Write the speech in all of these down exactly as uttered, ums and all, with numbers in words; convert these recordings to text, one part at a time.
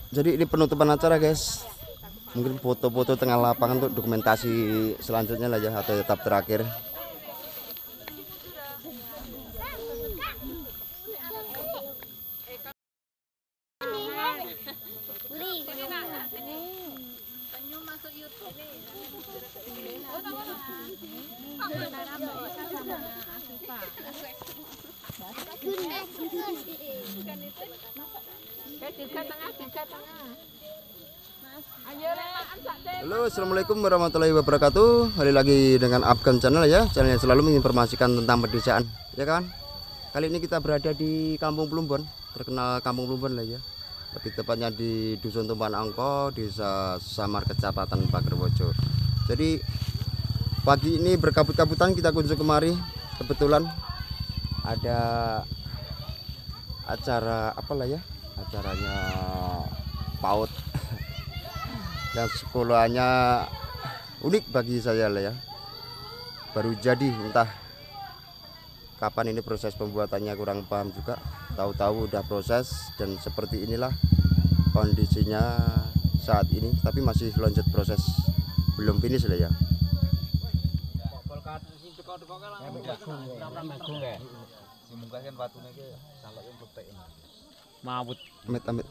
Jadi ini penutupan acara guys. Mungkin foto-foto tengah lapangan untuk dokumentasi selanjutnya lah ya, atau tetap terakhir. Halo, assalamualaikum warahmatullahi wabarakatuh. Kembali lagi dengan Afgan Channel ya, channel yang selalu menginformasikan tentang pedesaan, ya kan? Kali ini kita berada di Kampung Plumbon, terkenal Kampung Plumbon lah ya. Lebih tepatnya di Dusun Tumpan Angko, Desa Samar, Kecamatan Pagerwojo. Jadi pagi ini berkabut-kabutan kita kunjung kemari. Kebetulan ada acara apalah ya, acaranya PAUD yang sekolahnya unik bagi saya lah ya, baru jadi, entah kapan ini proses pembuatannya kurang paham juga, tahu-tahu udah proses dan seperti inilah kondisinya saat ini, tapi masih lanjut proses, belum finish lah ya. Amit amit.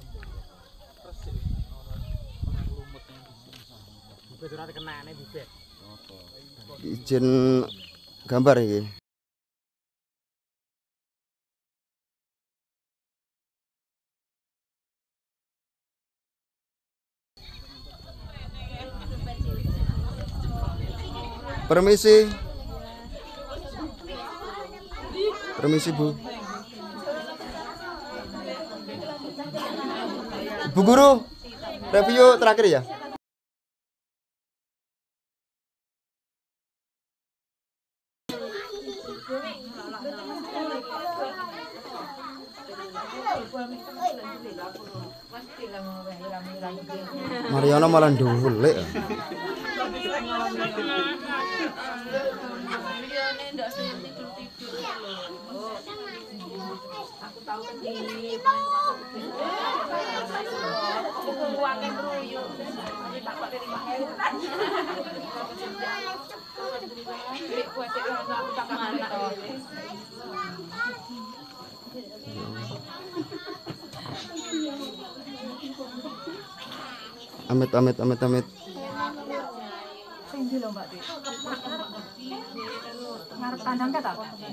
Izin gambar ini. Permisi. Permisi Bu. Bu Guru, review terakhir ya. Mariana malah ndulek. Aku tahu kan ini uangnya beruyung tapi tak pakai lima ribu buat aku tak mana Amit amit amit amit. Tinggi loh Mbak Di. Ngarep kandang kata?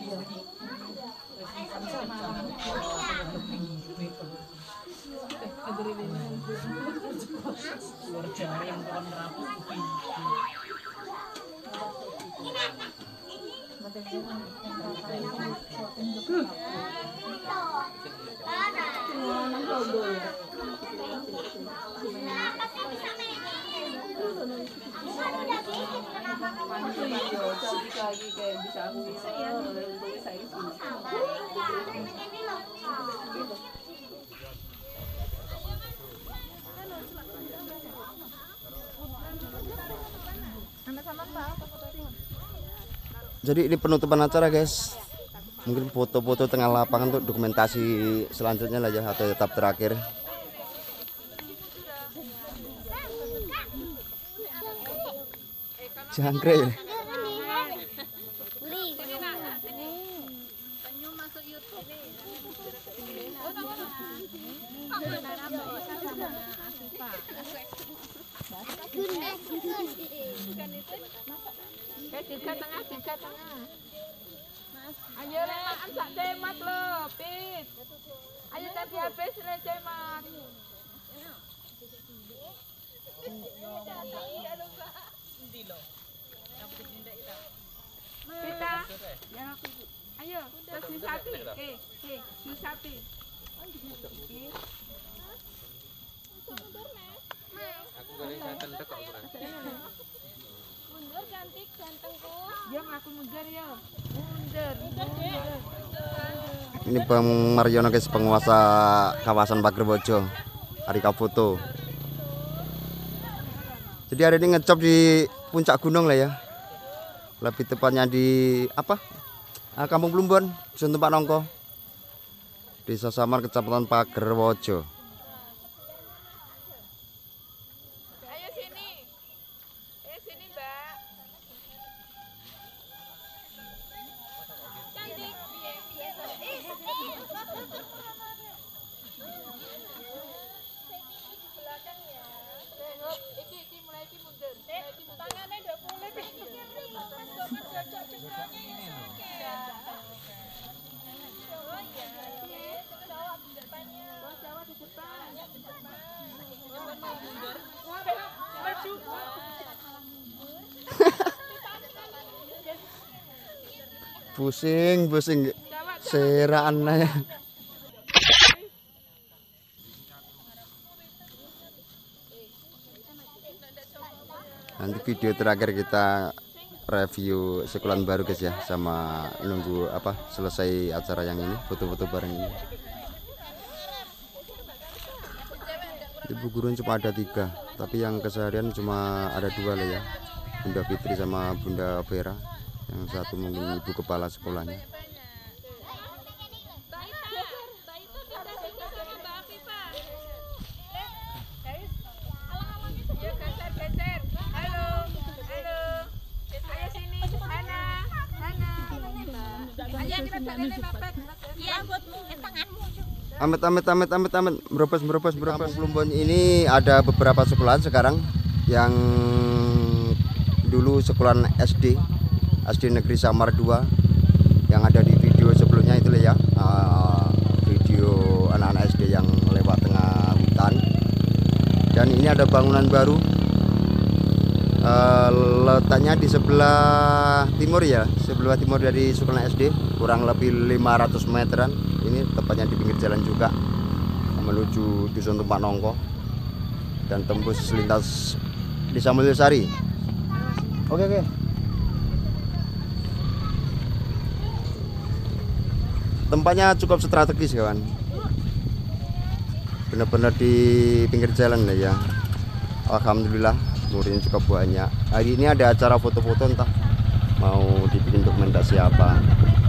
Jadi ini penutupan acara guys. Mungkin foto-foto tengah lapangan untuk dokumentasi selanjutnya lah ya, atau tetap terakhir. Jangkrik. Dirga tengah, dirga tengah. Ayo lemaan sak cemat lo, Pit. Ayo tapi habis le cemat. Kita, yang aku. Ayo, terus Yusapi. Eh, eh, Yusapi. Aku kali jantan tekok kurang. Mundur cantik gantengku. Yang aku mundur ya. Mundur. Mundur. Ini Bang Mariono guys, penguasa kawasan Pagerwojo, Arika Foto. Jadi hari ini ngecop di puncak gunung lah ya. Lebih tepatnya di apa? Kampung Plumbon, Dusun Tumpan Angko, Desa Samar, Kecamatan Pagerwojo. Pusing, pusing. Seraan ya. Nanti video terakhir kita review Sekulan baru guys ya, sama nunggu apa selesai acara yang ini, foto-foto bareng ini. Ibu gurun cuma ada tiga, tapi yang keseharian cuma ada dua lah ya, Bunda Fitri sama Bunda Vera. Yang satu mungkin ibu kepala sekolahnya. Amit amit amit amit amit merobos merobos merobos. Plumbon ini ada beberapa sekolahan sekarang yang dulu sekolahan S D S D Negeri Samar dua yang ada di video sebelumnya itu ya, uh, video anak-anak S D yang lewat tengah hutan. Dan ini ada bangunan baru, uh, letaknya di sebelah timur ya, sebelah timur dari sekolah S D, kurang lebih lima ratus meteran. Ini tepatnya di pinggir jalan juga menuju Dusun Tumpak Nongko dan tembus lintas Desa Mulyosari. Oke oke. Tempatnya cukup strategis kawan, benar-benar di pinggir jalan lah ya. Alhamdulillah muridnya cukup banyak. Hari ini ada acara foto-foto, entah mau dibikin dokumentasi apa.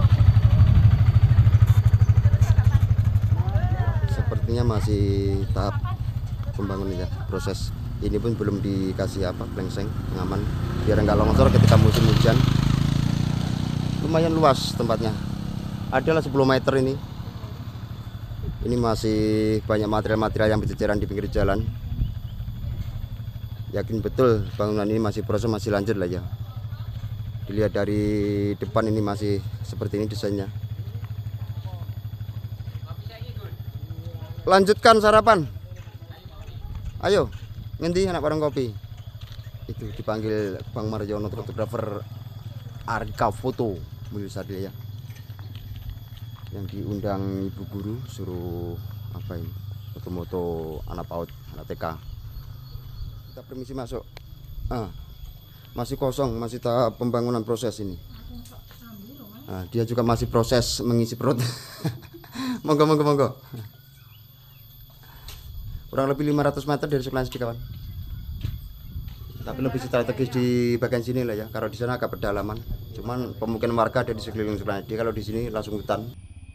Sepertinya masih tahap pembangunan ya, proses ini pun belum dikasih apa plengseng pengaman biar nggak longsor ketika musim hujan. Lumayan luas tempatnya, adalah sepuluh meter ini. Ini masih banyak material-material yang berceceran di pinggir jalan. Yakin betul bangunan ini masih proses, masih lanjut lah ya. Dilihat dari depan ini masih seperti ini desainnya. Lanjutkan sarapan. Ayo, ngendi anak warung kopi. Itu dipanggil Bang Marjono, fotografer Arka Foto Mulyosari ya. Yang diundang ibu guru suruh apa ini? Foto-foto anak PAUD, anak T K. Kita permisi masuk. Ah, masih kosong, masih tahap pembangunan proses ini. Nah, dia juga masih proses mengisi perut. Monggo monggo monggo. Kurang lebih lima ratus meter dari sekolah S D kawan. Tapi lebih strategis di bagian sini lah ya. Kalau di sana agak pedalaman. Cuman pemukiman warga ada di sekeliling sekolah S D. Kalau di sini langsung hutan.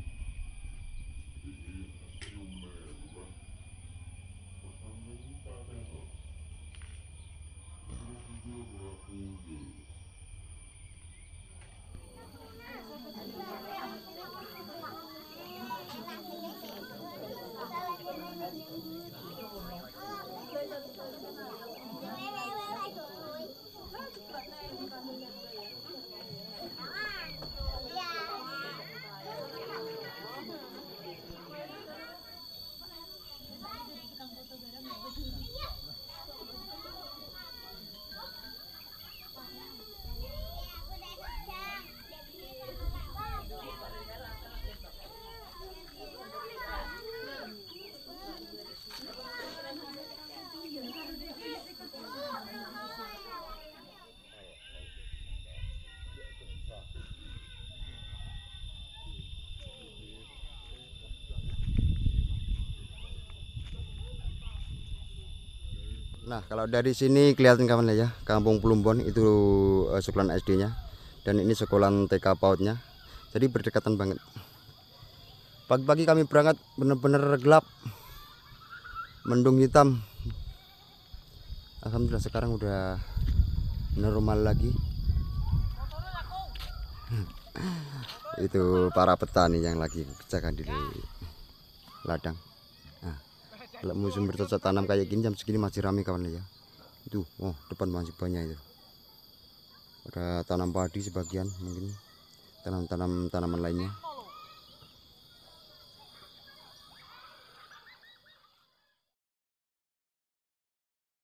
Nah, kalau dari sini kelihatan kawan ya, Kampung Plumbon itu uh, sekolahan S D-nya, dan ini sekolahan T K PAUD-nya. Jadi berdekatan banget. Pagi-pagi kami berangkat benar-benar gelap, mendung hitam. Alhamdulillah sekarang udah normal lagi. Itu para petani yang lagi kerjakan di ladang. Nah, kalau musim bercocok tanam kayak gini jam segini masih ramai kawan ya. Itu, oh depan masih banyak itu. Ada tanam padi sebagian, mungkin tanam-tanam tanaman lainnya.